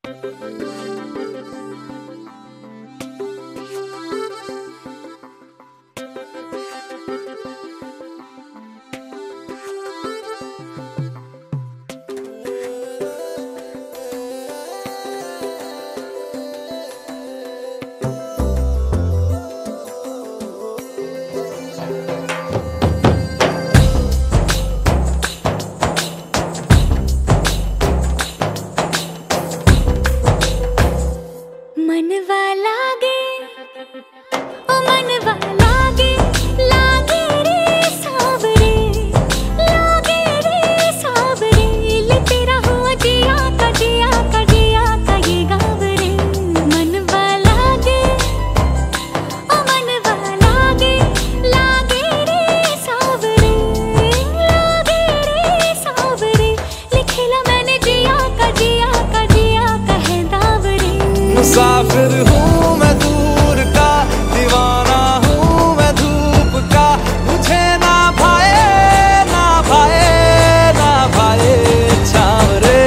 मनवा लागे, ओ मनवा लागे, लागे रे सावरे, लागे रे सावरे, ले तेरा हुआ जिया का जिया का जिया का ये गाँव रे। मनवा लागे, ओ मनवा लागे, लागे रे सावरे, लागे रे सावरे, लिखेला मैंने जिया का जिया का जिया का है दाव रे। मुसाफिर हूँ मैं दूर का, दीवाना हूँ मैं धूप का, मुझे ना भाए ना भाए ना भाए छाँव रे।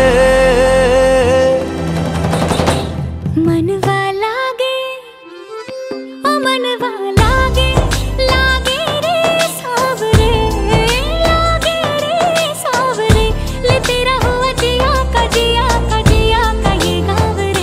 मनवा लागे, ओ मनवा लागे, लागे रे सावरे, लागे रे सावरे, ले तेरा हुआ जिया का जिया का जिया का ये गाँव रे।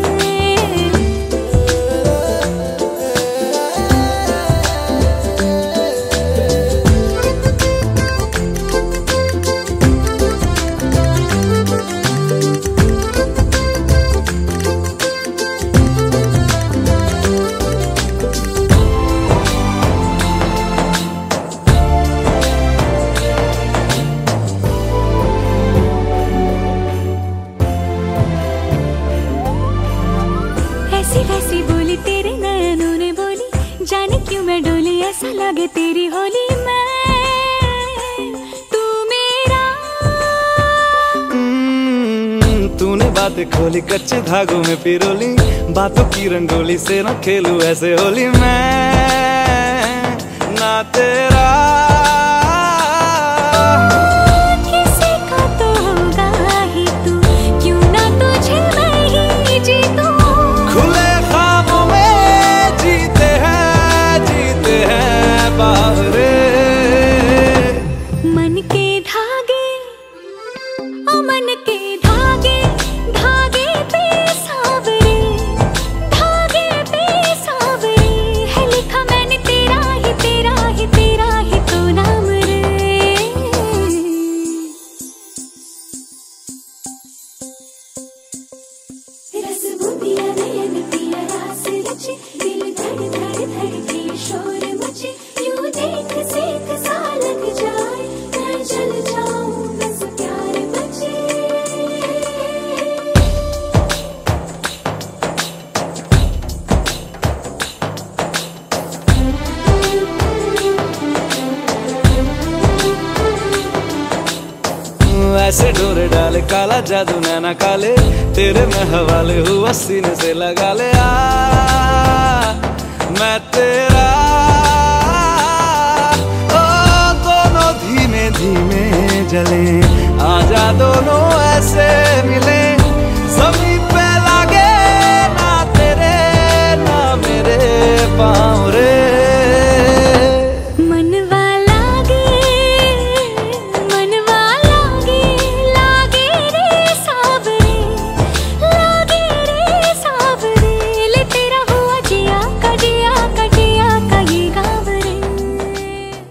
ऐसी वैसी बोली तेरे नयनों ने बोली, जाने क्यों मैं डोली, ऐसा लगे तेरी होली मैं तू मेरा। तूने बातें खोली कच्चे धागों में पिरोली, बातों की रंगोली से ना खेलूं ऐसे होली मैं ना तेरा। किसी का तो होगा ही तू, क्यों ना तुझे मैं ही जीतूं। खुले ख्वाबों में जीते हैं बावरे। मन के धागे, ओ मन के धागे, धागे पे सावरे, धागे पे सावरे, है लिखा मैंने तेरा ही तेरा ही तेरा ही तो नाम रे। रस बूंदिया नयन पिया रास रचे, दिल धड़ धड़ धड़के शोर मचे, यूं देख सेक सा लग जाए, मैं चल जाऊं बस प्यार बचे। ऐसे डोरे डाले काला जादू नैना काले, तेरे में हवाले हुआ सीने से लगा ले आ मैं तेरा। ओ दोनों धीमे धीमे जले, आजा दोनों ऐसे मिले।